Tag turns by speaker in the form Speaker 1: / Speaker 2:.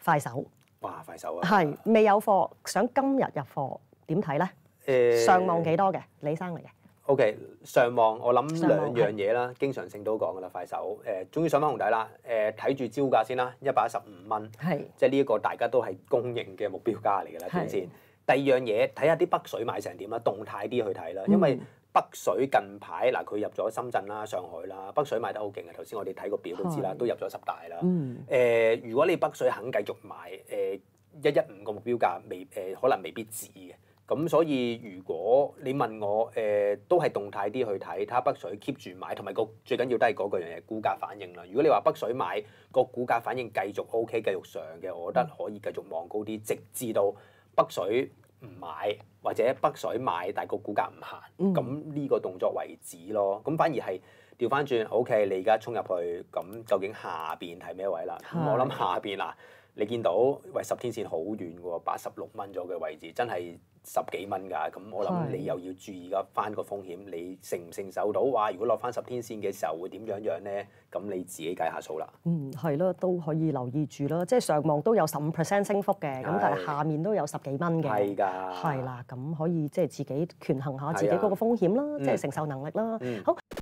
Speaker 1: 快手。
Speaker 2: 哇！快手啊，
Speaker 1: 係未有貨，想今日入貨，點睇咧？上望幾多嘅？李生嚟嘅。
Speaker 2: OK， 上望我諗
Speaker 1: 上望
Speaker 2: 兩樣嘢啦，經常性都講噶啦，快手終於上翻紅底啦，睇住招價先啦，115蚊，
Speaker 1: 係
Speaker 2: 即係呢一個大家都係公認嘅目標價嚟㗎啦，短線。第二樣嘢睇下啲北水買成點啦，動態啲去睇啦，因為北水近排嗱佢入咗深圳啦、上海啦，北水買得好勁嘅，頭先我哋睇個表都知啦，都入咗10大啦。如果你北水肯繼續買，115個目標價可能未必止嘅。咁所以如果你問我都係動態啲去睇，睇下北水 keep 住買，同埋最緊要都係嗰個樣嘢，股價反應啦。如果你話北水買個股價反應繼續 OK，繼續上嘅，我覺得可以繼續望高啲，直至到北水唔買或者北水買，但係個股價唔行，咁呢個動作為止咯。咁反而係調翻轉 OK， 你而家衝入去，咁究竟下邊係咩位啦？我諗下邊嗱，你見到喂10天線好遠喎，86蚊咗嘅位置，真係10幾蚊㗎。咁我諗你又要注意翻個風險，你承唔承受到？哇！如果落翻10天線嘅時候會點樣咧？咁你自己計下數啦。
Speaker 1: 係咯，都可以留意住咯。即係上望都有15% 升幅嘅，咁但係下面都有10幾蚊嘅。
Speaker 2: 係㗎。
Speaker 1: 係啦，咁可以即係自己權衡下自己嗰個風險啦，即係承受能力啦。好。